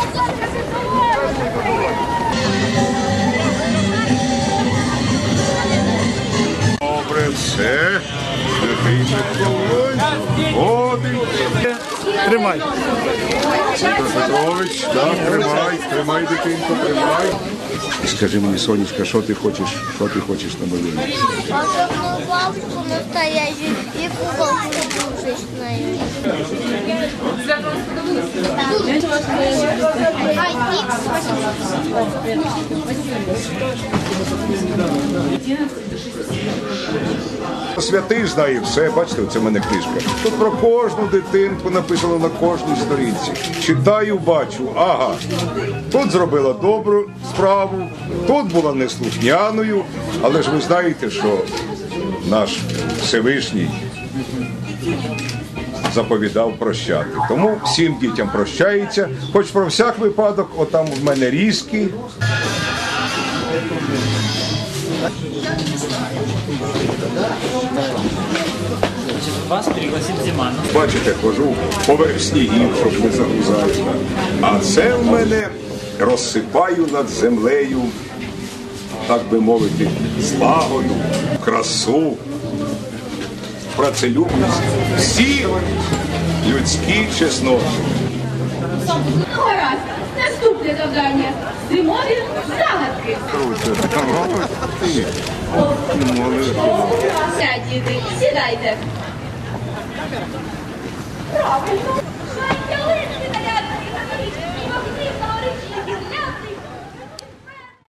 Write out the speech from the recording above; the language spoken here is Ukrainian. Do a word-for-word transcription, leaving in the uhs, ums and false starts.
Добре, все. Один. Тримай. Петро Петрович, так, тримай, тримай, дитинко, тримай. Скажи мені, Сонечка, що ти хочеш, що ти хочеш на малину? Одну бабушку настоящую и куколку игрушечную. Святий знає все, бачите, це в мене книжка. Тут про кожну дитинку написано на кожній сторінці. Читаю, бачу, ага. Тут зробила добру справу, тут була неслухняною, але ж ви знаєте, що наш Всевишній заповідав прощати. Тому всім дітям прощається, хоч про всяк випадок, отам в мене різкі. Вас пригласит Зима. Бачите, хожу поверх снігів, щоб не загрузати. А це в мене розсипаю над землею, так би мовити, злагоду, красу, працелюбність, всі людські чесноти. Ну, гаразд. Наступне завдання. Зимові загадки. Сядь, діти, сідайте. Правильно. Хай ялинки нарядні.